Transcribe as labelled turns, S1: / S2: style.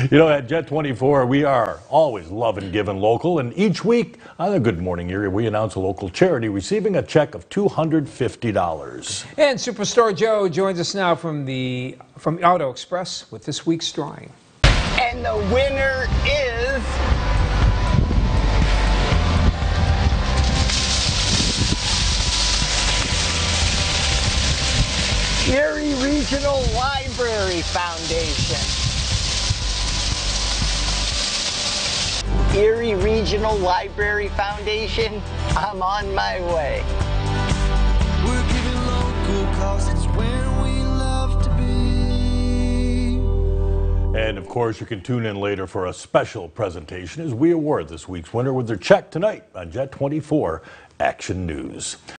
S1: You know, at Jet 24, we are always loving giving local, and each week on the Good Morning Erie, we announce a local charity receiving a check of $250.
S2: And Superstore Joe joins us now from Auto Express with this week's drawing.
S3: And the winner is Erie Regional Library Foundation. Erie Regional Library Foundation, I'm on my way.
S4: We're giving local cause it's where we love to be.
S1: And of course, you can tune in later for a special presentation as we award this week's winner with their check tonight on Jet 24 Action News.